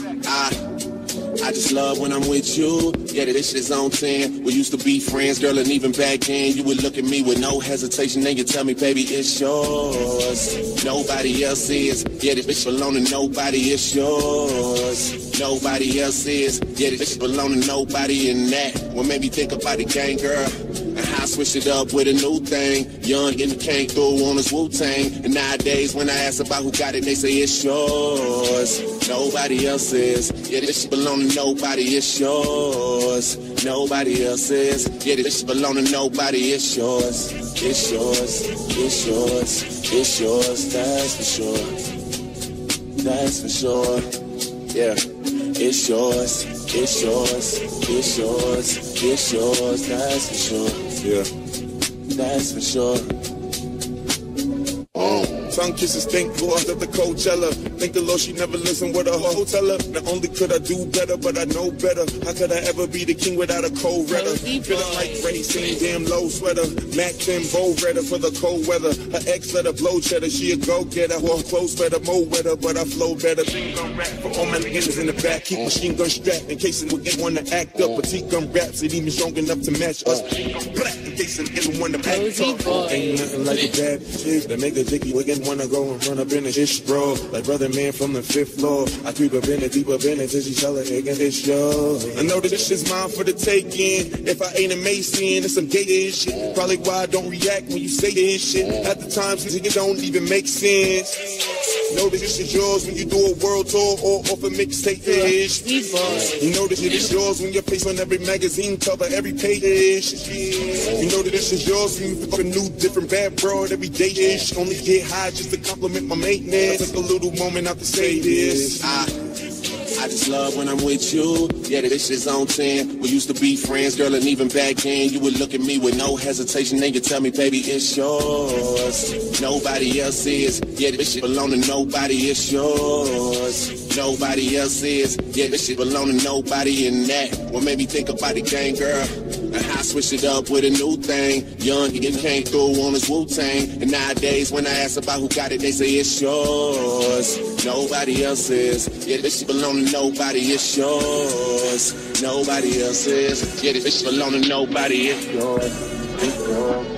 I just love when I'm with you. Yeah, this shit is on 10. We used to be friends, girl, and even back then, you would look at me with no hesitation, then you tell me, baby, it's yours. Nobody else is. Yeah, this bitch belong to nobody, it's yours. Nobody else is. Yeah, this bitch belong to nobody in that. What made me think about the gang, girl? And how I switched it up with a new thing. Young and came through on his Wu-Tang. And nowadays, when I ask about who got it, they say it's yours. Nobody else is. Yeah, this shit belong to nobody, it's yours. Nobody else is. Yeah, this shit belong to nobody, it's yours. It's yours, it's yours, it's yours, that's for sure. That's for sure. Yeah, it's yours, it's yours, it's yours, it's yours, that's for sure. Yeah, that's for sure. Tongue kisses, thank God of the Coachella. Thank the Lord she never listened with a hoteler. Not only could I do better, but I know better. How could I ever be the king without a cold redder? Feeling like racing, damn low sweater. Mac 10 bow redder for the cold weather. Her ex let her blow cheddar, she a go-getter. Wore clothes better, more weather, but I flow better. Machine gun rap for all my niggas in the back. Keep machine gun strapped in case it would get one to act up. Petite gun raps, it even strong enough to match us. Black in case it isn't one to back up. Ain't nothing like a bad chick that make a dicky wiggin' wanna go and run up in the ish, bro. Like brother man from the 5th floor. I creep up in it, deep up in it till she tell her again, it's yours. I know that this shit's mine for the taking. If I ain't a Mason, it's some gay shit. Probably why I don't react when you say this shit. At the times, it don't even make sense. Know that this is yours when you do a world tour or off a mixtape ish. You know that it is yours when your face on every magazine cover, every page ish. You know that this is yours when you fuck a new, different bad broad every day ish. Only get high just to compliment my maintenance. I took a little moment out to say this. I just love when I'm with you. Yeah, this shit's on 10. We used to be friends, girl, and even back then, you would look at me with no hesitation, then you tell me, baby, it's yours. Nobody else is. Yeah, this shit belong to nobody, it's yours. Nobody else is. Yeah, this shit belong to nobody in that. What made me think about the gang, girl? And how I switched it up with a new thing. Young and came through on his Wu-Tang. And nowadays, when I ask about who got it, they say it's yours. Nobody else is. Yeah, this shit belong to nobody, it's yours. Nobody else is. Yeah, this shit belong to nobody, it's yours. It's yours.